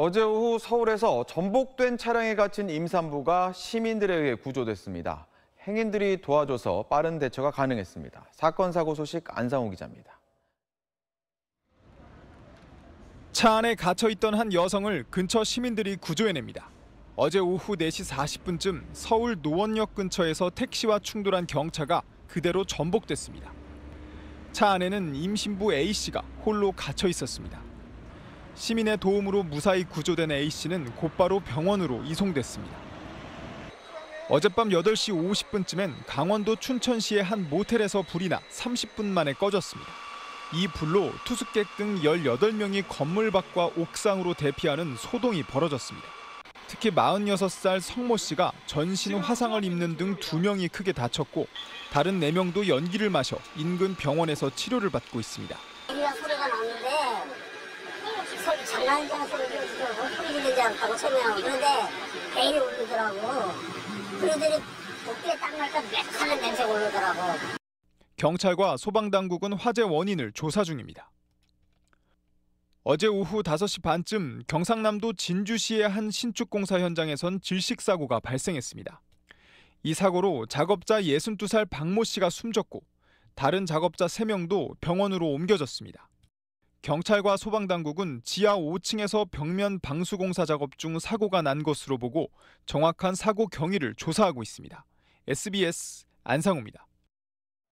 어제 오후 서울에서 전복된 차량에 갇힌 임산부가 시민들에 의해 구조됐습니다. 행인들이 도와줘서 빠른 대처가 가능했습니다. 사건 사고 소식 안상호 기자입니다. 차 안에 갇혀있던 한 여성을 근처 시민들이 구조해냅니다. 어제 오후 4시 40분쯤 서울 노원역 근처에서 택시와 충돌한 경차가 그대로 전복됐습니다. 차 안에는 임신부 A씨가 홀로 갇혀 있었습니다. 시민의 도움으로 무사히 구조된 A씨는 곧바로 병원으로 이송됐습니다. 어젯밤 8시 50분쯤엔 강원도 춘천시의 한 모텔에서 불이 나 30분 만에 꺼졌습니다. 이 불로 투숙객 등 18명이 건물 밖과 옥상으로 대피하는 소동이 벌어졌습니다. 특히 46살 성모 씨가 전신 화상을 입는 등 2명이 크게 다쳤고 다른 4명도 연기를 마셔 인근 병원에서 치료를 받고 있습니다. 소리가 나는데 장난이잖아 소리 들리지 않다고 처음에는. 그런데 베일이 오르더라고. 그들이 복도에 딱 날까 매끈한 냄새가 오르더라고. 경찰과 소방당국은 화재 원인을 조사 중입니다. 어제 오후 5시 반쯤 경상남도 진주시의 한 신축공사 현장에선 질식사고가 발생했습니다. 이 사고로 작업자 62살 박모 씨가 숨졌고 다른 작업자 3명도 병원으로 옮겨졌습니다. 경찰과 소방당국은 지하 5층에서 벽면 방수공사 작업 중 사고가 난 것으로 보고 정확한 사고 경위를 조사하고 있습니다. SBS 안상호입니다.